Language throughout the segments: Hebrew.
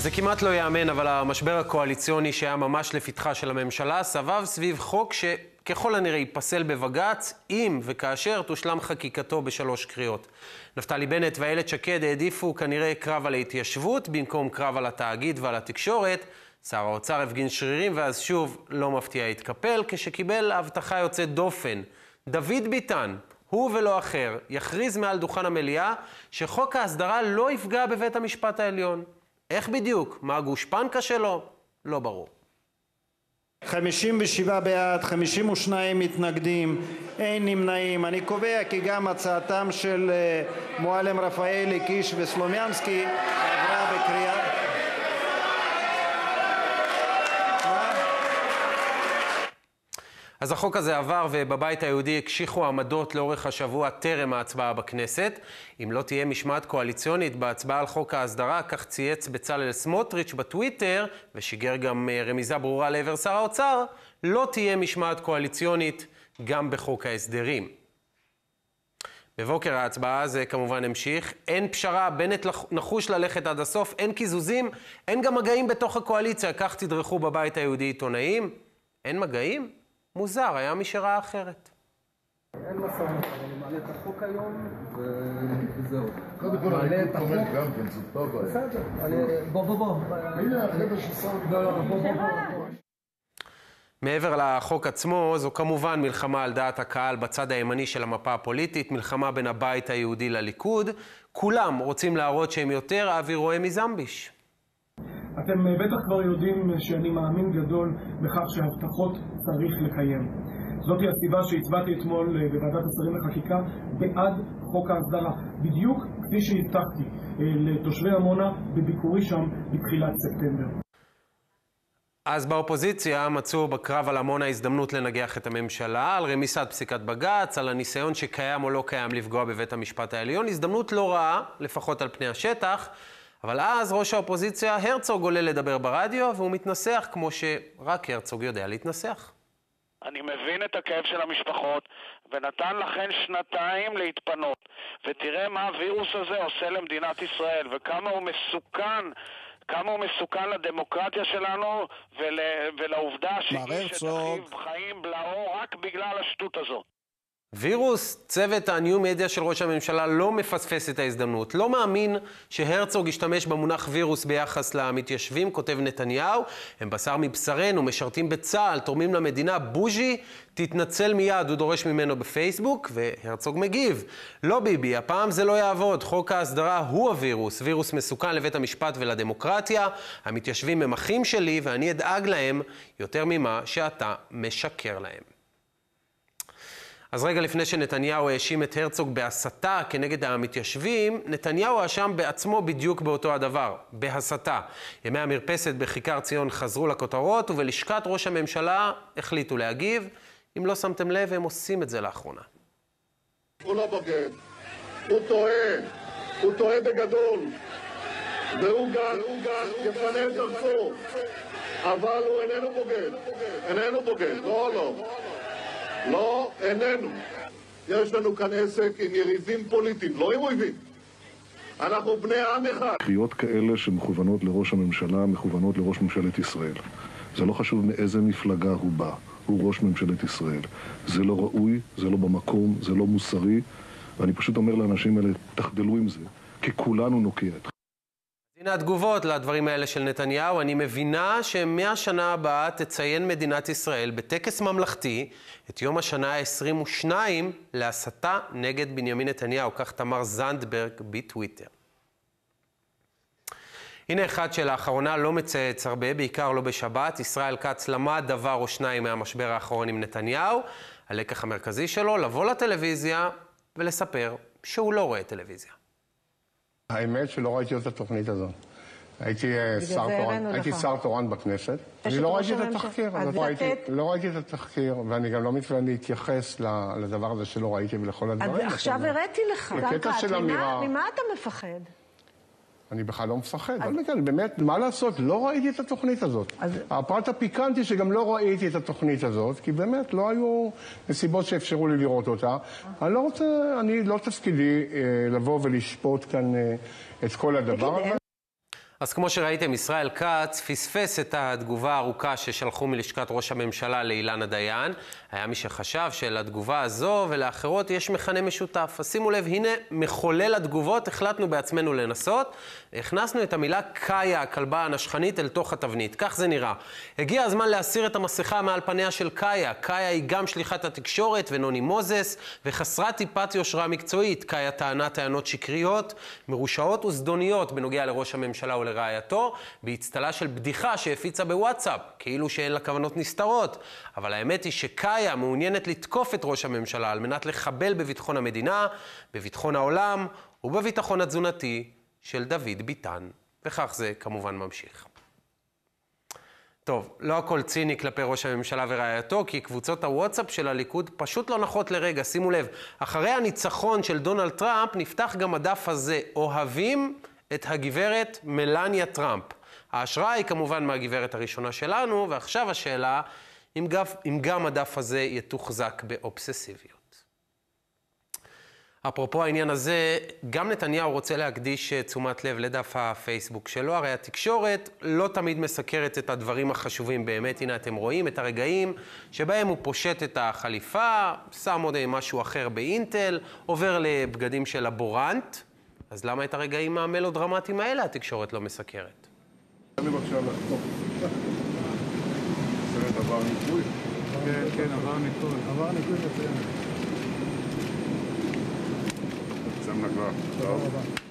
זה כמעט לא יאמן, אבל המשבר הקואליציוני שהיה ממש לפתחה של הממשלה סבב סביב חוק שככל הנראה ייפסל בבג"ץ, אם וכאשר תושלם חקיקתו בשלוש קריאות. נפתלי בנט ואיילת שקד העדיפו כנראה קרב על ההתיישבות במקום קרב על התאגיד ועל התקשורת. שר האוצר הפגין שרירים ואז שוב לא מפתיע התקפל כשקיבל הבטחה יוצאת דופן. דוד ביטן, הוא ולא אחר, יכריז מעל דוכן המליאה שחוק ההסדרה לא יפגע בבית המשפט העליון. איך בדיוק? מה הגושפנקה שלו? לא ברור. 57 בעד, 52 מתנגדים, אין נמנעים. אני קובע כי גם הצעתם של מועלם רפאלי, קיש וסלומינסקי עברה בקריאה... אז החוק הזה עבר ובבית היהודי הקשיחו עמדות לאורך השבוע טרם ההצבעה בכנסת. אם לא תהיה משמעת קואליציונית בהצבעה על חוק ההסדרה, כך צייץ בצלאל סמוטריץ' בטוויטר, ושיגר גם רמיזה ברורה לעבר שר האוצר, לא תהיה משמעת קואליציונית גם בחוק ההסדרים. בבוקר ההצבעה זה כמובן המשיך, אין פשרה, בנט נחוש ללכת עד הסוף, אין קיזוזים, אין גם מגעים בתוך הקואליציה, כך תדרכו בבית היהודי עיתונאים. אין מגעים? מוזר, היה מי שראה אחרת. אין מסע, אני מעלה את החוק היום, וזהו. קודם כל, אני תומך גם כן, זאת לא בעיה. בסדר, בוא. הנה, החבר'ה ששר... בוא. מעבר לחוק עצמו, זו כמובן מלחמה על דעת הקהל בצד הימני של המפה הפוליטית, מלחמה בין הבית היהודי לליכוד. כולם רוצים להראות שהם יותר אבי רואה מזמביש. אתם בטח כבר יודעים שאני מאמין גדול בכך שהבטחות צריך לקיים. זאת היא הסיבה שהצבעתי אתמול בוועדת השרים לחקיקה בעד חוק ההסדרה. בדיוק כפי שהבטחתי לתושבי עמונה בביקורי שם בתחילת ספטמבר. אז באופוזיציה מצאו בקרב על עמונה הזדמנות לנגח את הממשלה, על רמיסת פסיקת בג"ץ, על הניסיון שקיים או לא קיים לפגוע בבית המשפט העליון. הזדמנות לא רעה, לפחות על פני השטח. אבל אז ראש האופוזיציה הרצוג עולה לדבר ברדיו, והוא מתנסח כמו שרק הרצוג יודע להתנסח. אני מבין את הכאב של המשפחות, ונתן לכן שנתיים להתפנות. ותראה מה הווירוס הזה עושה למדינת ישראל, וכמה הוא מסוכן לדמוקרטיה שלנו, ולעובדה שאיש את אחיו חיים בלעו רק בגלל השטות הזאת. וירוס, צוות הניו מדיה של ראש הממשלה לא מפספס את ההזדמנות. לא מאמין שהרצוג ישתמש במונח וירוס ביחס למתיישבים, כותב נתניהו. הם בשר מבשרנו, משרתים בצה"ל, תורמים למדינה. בוז'י, תתנצל מיד, הוא דורש ממנו בפייסבוק, והרצוג מגיב. לא ביבי, הפעם זה לא יעבוד. חוק ההסדרה הוא הווירוס. וירוס מסוכן לבית המשפט ולדמוקרטיה. המתיישבים הם אחים שלי, ואני אדאג להם יותר ממה שאתה משקר להם. אז רגע לפני שנתניהו האשים את הרצוג בהסתה כנגד המתיישבים, נתניהו האשם בעצמו בדיוק באותו הדבר, בהסתה. ימי המרפסת בכיכר ציון חזרו לכותרות, ובלשכת ראש הממשלה החליטו להגיב. אם לא שמתם לב, הם עושים את זה לאחרונה. הוא לא בוגד, הוא טועה בגדול, והוא גם יפנה את דרכו, אבל הוא איננו בוגד, לא, איננו. יש לנו כאן עסק עם יריבים פוליטיים, לא עם אויבים. אנחנו בני עם אחד. קריאות כאלה שמכוונות לראש הממשלה, מכוונות לראש ממשלת ישראל. זה לא חשוב מאיזה מפלגה הוא בא, הוא ראש ממשלת ישראל. זה לא ראוי, זה לא במקום, זה לא מוסרי, ואני פשוט אומר לאנשים האלה, תחדלו עם זה, כי כולנו נוקיע את. הנה התגובות לדברים האלה של נתניהו. אני מבינה שמהשנה הבאה תציין מדינת ישראל בטקס ממלכתי את יום השנה ה-22 להסתה נגד בנימין נתניהו, כך תמר זנדברג בטוויטר. הנה אחד שלאחרונה לא מצייץ הרבה, בעיקר לא בשבת. ישראל כץ למד דבר או שניים מהמשבר האחרון עם נתניהו. הלקח המרכזי שלו, לבוא לטלוויזיה ולספר שהוא לא רואה טלוויזיה. האמת שלא ראיתי את התוכנית הזאת. הייתי שר תורן בכנסת. אני לא ראיתי את התחקיר. לא ראיתי את התחקיר, ואני גם לא מתכוון להתייחס לדבר הזה שלא ראיתי ולכל הדברים. עכשיו הראיתי לך. ממה אתה מפחד? אני בכלל לא מפחד. באמת, מה לעשות? לא ראיתי את התוכנית הזאת. הפרט הפיקנטי שגם לא ראיתי את התוכנית הזאת, כי באמת לא היו נסיבות שאפשרו לי לראות אותה. אני לא תפקידי לבוא ולשפוט כאן את כל הדבר הזה. אז כמו שראיתם, ישראל כץ פספס את התגובה הארוכה ששלחו מלשכת ראש הממשלה לאילנה דיין. היה מי שחשב שלתגובה הזו ולאחרות יש מכנה משותף. אז שימו לב, הנה מחולל התגובות, החלטנו בעצמנו לנסות. הכנסנו את המילה קאיה, הכלבה הנשכנית, אל תוך התבנית. כך זה נראה. הגיע הזמן להסיר את המסכה מעל פניה של קאיה. קאיה היא גם שליחת התקשורת ונוני מוזס, וחסרת טיפת יושרה מקצועית. קאיה טענה טענות שקריות, מרושעות וזדוניות בנוגע לראש הממשלה ולרעייתו, בהצטלה של בדיחה שהפיצה בוואטסאפ, כאילו שאין לה כוונות נסתרות. אבל האמת היא שקאיה מעוניינת לתקוף את ראש הממשלה על מנת לחבל בביטחון המדינה, בביטחון העולם ובביטחון התזונתי של דוד ביטן. וכך זה כמובן ממשיך. טוב, לא הכל ציני כלפי ראש הממשלה ורעייתו, כי קבוצות הוואטסאפ של הליכוד פשוט לא נחות לרגע. שימו לב, אחרי הניצחון של דונלד טראמפ נפתח גם הדף הזה, אוהבים את הגברת מלניה טראמפ. ההשראה היא כמובן מהגברת הראשונה שלנו, ועכשיו השאלה, אם גם הדף הזה יתוחזק באובססיביות. אפרופו העניין הזה, גם נתניהו רוצה להקדיש תשומת לב לדף הפייסבוק שלו, הרי התקשורת לא תמיד מסקרת את הדברים החשובים באמת. הנה אתם רואים את הרגעים שבהם הוא פושט את החליפה, שם עוד משהו אחר באינטל, עובר לבגדים של לבורנט. אז למה את הרגעים המלודרמטיים האלה התקשורת לא מסקרת? אני בבקשה לחתוך. סרט עבר ניתוי? כן, עבר ניתוי. עבר ניתוי מצוין. צם נגלה. טוב.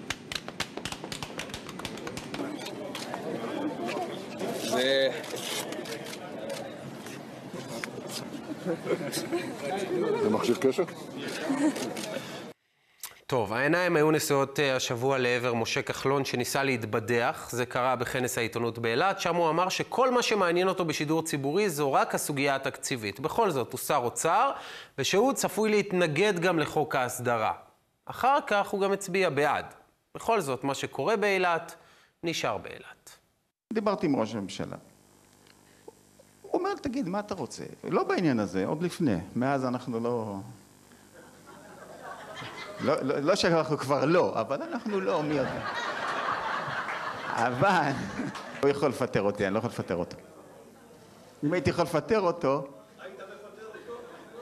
זה מכשיר קשר? טוב, העיניים היו נשואות השבוע לעבר משה כחלון שניסה להתבדח. זה קרה בכנס העיתונות באילת, שם הוא אמר שכל מה שמעניין אותו בשידור ציבורי זו רק הסוגיה התקציבית. בכל זאת, הוא שר אוצר, ושהוא צפוי להתנגד גם לחוק ההסדרה. אחר כך הוא גם הצביע בעד. בכל זאת, מה שקורה באילת נשאר באילת. דיברתי עם ראש הממשלה. הוא אומר, תגיד, מה אתה רוצה? לא בעניין הזה, עוד לפני. מאז אנחנו לא שאנחנו כבר לא, אבל אנחנו לא, מי יודע. אבל הוא יכול לפטר אותי, אני לא יכול לפטר אותו. אם הייתי יכול לפטר אותו... היית מפטר אותו?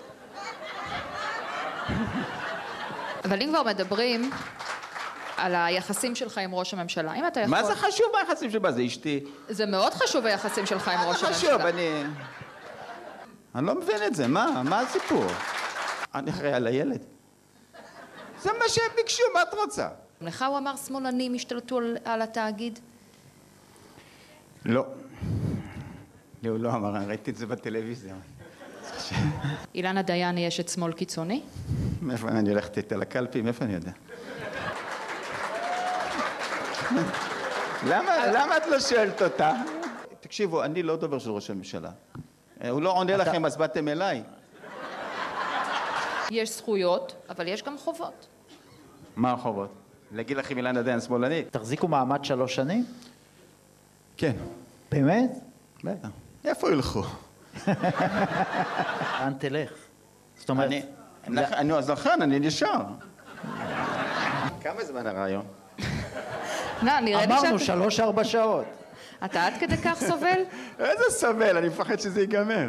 אבל אם כבר מדברים על היחסים שלך עם ראש הממשלה, אם אתה יכול... מה זה חשוב ביחסים שלך? זה אשתי. זה מאוד חשוב היחסים שלך עם ראש הממשלה. מה זה חשוב? אני לא מבין את זה, מה הסיפור? אני אחראי על הילד. זה מה שהם ביקשו, מה את רוצה? לך הוא אמר שמאלנים השתלטו על התאגיד? לא. הוא לא אמר, אני ראיתי את זה בטלוויזיה. אילנה דיין יש את שמאל קיצוני? מאיפה אני הולכת איתה לקלפי? מאיפה אני יודע? למה את לא שואלת אותה? תקשיבו, אני לא דובר של ראש הממשלה. הוא לא עונה לכם, אז באתם אליי. יש זכויות, אבל יש גם חובות. מה החובות? להגיד לכם אילנה דיין שמאלנית? תחזיקו מעמד 3 שנים? כן. באמת? בטח. איפה ילכו? לאן תלך? זאת אומרת... אז לכן, אני נשאר. כמה זמן הרעיון? אמרנו 3-4 שעות. אתה עד כדי כך סובל? איזה סובל? אני מפחד שזה ייגמר.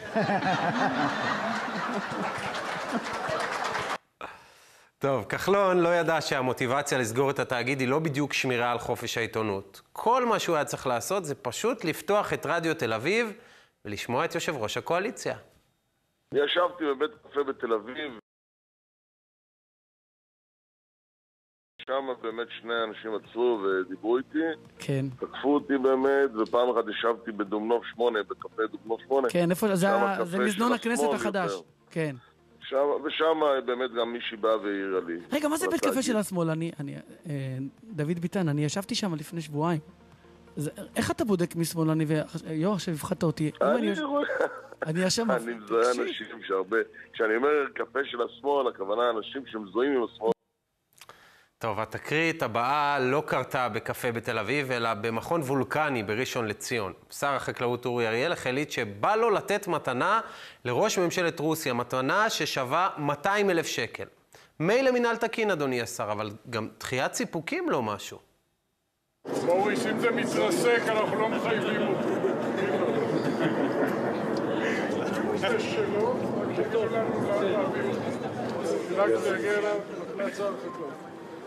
טוב, כחלון לא ידע שהמוטיבציה לסגור את התאגיד היא לא בדיוק שמירה על חופש העיתונות. כל מה שהוא היה צריך לעשות זה פשוט לפתוח את רדיו תל אביב ולשמוע את יושב ראש הקואליציה. ישבתי בבית קפה בתל אביב. שם באמת 2 אנשים עצרו ודיברו איתי. כן. תקפו אותי באמת, ופעם אחת ישבתי בדומנוב 8, בקפה דומנוב 8. כן, איפה? זה מזנון הכנסת החדש. כן. ושם באמת גם מישהי באה והעירה לי. רגע, מה זה בית קפה של השמאל? דוד ביטן, אני ישבתי שם לפני שבועיים. איך אתה בודק משמאלני ויואר שהבחדת אותי? אני אשם... אני מזוהה אנשים שהרבה... כשאני אומר קפה של השמאל, הכוונה אנשים שמזוהים עם השמאל. טוב, התקרית הבאה לא קרתה בקפה בתל אביב, אלא במכון וולקני בראשון לציון. שר החקלאות אורי אריאל החליט שבא לו לתת מתנה לראש ממשלת רוסיה, מתנה ששווה 200,000 שקל. מילא מינהל תקין, אדוני השר, אבל גם דחיית סיפוקים לא משהו. מוריס, אם זה מתרסק, אנחנו לא מחייבים אותו. זה שלו, רק שתגיד לנו לאן להעביר אותו. רק זה יגיע אליו, נעצר חקלאות.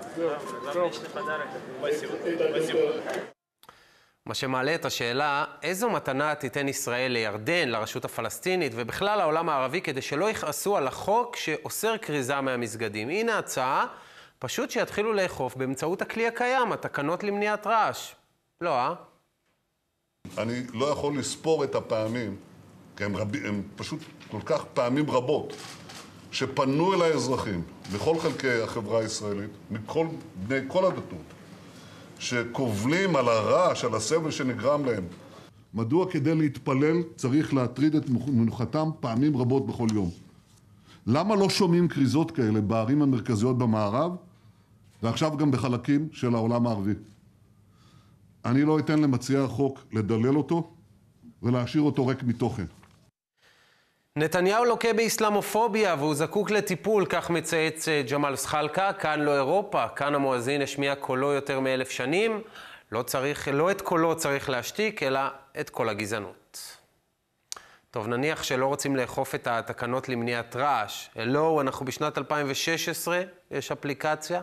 מה שמעלה את השאלה, איזו מתנה תיתן ישראל לירדן, לרשות הפלסטינית ובכלל העולם הערבי כדי שלא יכעסו על החוק שאוסר כריזה מהמסגדים. הנה הצעה, פשוט שיתחילו לאכוף באמצעות הכלי הקיים, התקנות למניעת רעש. לא, אני לא יכול לספור את הפעמים, כי הם פשוט כל כך פעמים רבות, שפנו אל האזרחים, בכל חלקי החברה הישראלית, בני כל הדתות, שקובלים על הרעש, על הסבל שנגרם להם. מדוע כדי להתפלל צריך להטריד את מנוחתם פעמים רבות בכל יום? למה לא שומעים קריזות כאלה בערים המרכזיות במערב, ועכשיו גם בחלקים של העולם הערבי? אני לא אתן למציעי החוק לדלל אותו ולהשאיר אותו ריק מתוכן. נתניהו לוקה באסלאמופוביה והוא זקוק לטיפול, כך מצייץ ג'מאל זחאלקה. כאן לא אירופה, כאן המואזין השמיע קולו יותר מ1,000 שנים. לא את קולו צריך להשתיק, אלא את כל הגזענות. טוב, נניח שלא רוצים לאכוף את התקנות למניעת רעש. אלו, אנחנו בשנת 2016, יש אפליקציה.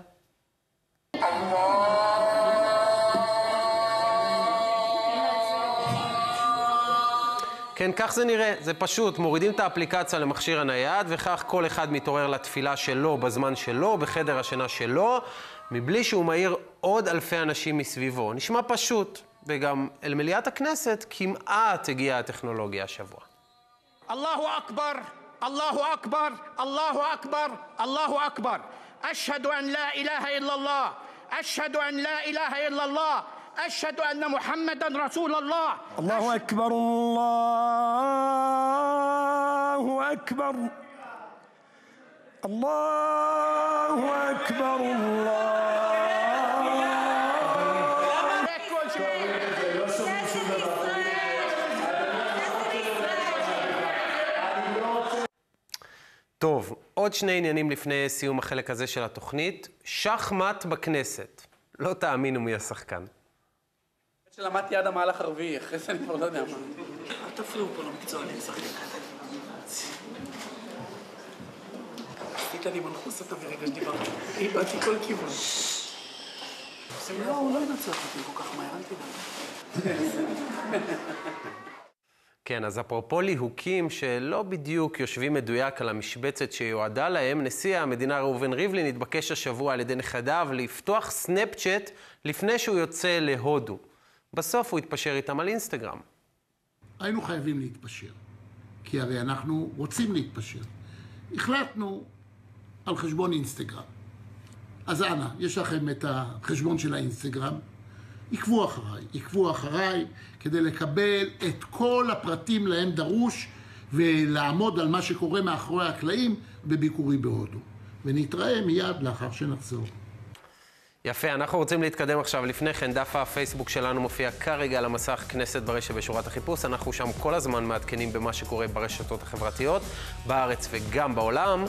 כן, כך זה נראה. זה פשוט, מורידים את האפליקציה למכשיר הנייד, וכך כל אחד מתעורר לתפילה שלו בזמן שלו, בחדר השינה שלו, מבלי שהוא מעיר עוד אלפי אנשים מסביבו. נשמע פשוט, וגם אל מליאת הכנסת כמעט הגיעה הטכנולוגיה השבוע. אללהו אכבר, אללהו אכבר, אללהו אכבר, אללהו אכבר. אשהדו אן לא אילה אילה אללה, אשהדו אן לא אילה אילה אללה. أشهد أن محمدًا رسول الله. الله أكبر الله أكبر الله أكبر טוב, עוד שני עניינים לפני סיום החלק הזה של התוכנית. שחמט בכנסת. לא תאמינו מי השחקן. שלמדתי עד המהלך הרביעי, אחרי זה אני כבר לא יודע מה. אל תפריעו פה למקצוע, אני משחק. עשית לי מנחוס אותה ברגע שדיברתי. איבדתי כל כיוון. לא, הוא לא ינצח אותי כל כך מהר, אל תדע. כן, אז אפרופו ליהוקים שלא בדיוק יושבים מדויק על המשבצת שיועדה להם, נשיא המדינה ראובן ריבלין התבקש השבוע על ידי נכדיו לפתוח סנאפצ'אט לפני שהוא יוצא להודו. בסוף הוא התפשר איתם על אינסטגרם. היינו חייבים להתפשר, כי הרי אנחנו רוצים להתפשר. החלטנו על חשבון אינסטגרם. אז אנא, יש לכם את החשבון של האינסטגרם. עקבו אחריי כדי לקבל את כל הפרטים להם דרוש ולעמוד על מה שקורה מאחורי הקלעים בביקורי בהודו. ונתראה מיד לאחר שנחזור. יפה, אנחנו רוצים להתקדם עכשיו. לפני כן, דף הפייסבוק שלנו מופיע כרגע על המסך כנסת ברשת בשורת החיפוש. אנחנו שם כל הזמן מעדכנים במה שקורה ברשתות החברתיות, בארץ וגם בעולם.